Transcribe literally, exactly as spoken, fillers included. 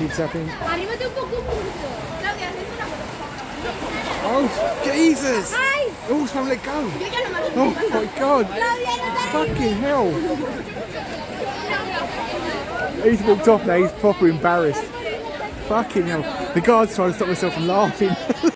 keeps happening. Oh, Jesus! Hi! Oh, someone let go! Oh my God! Fucking hell! He's walked off now, he's proper embarrassed. Fucking hell. The guard's trying to stop myself from laughing.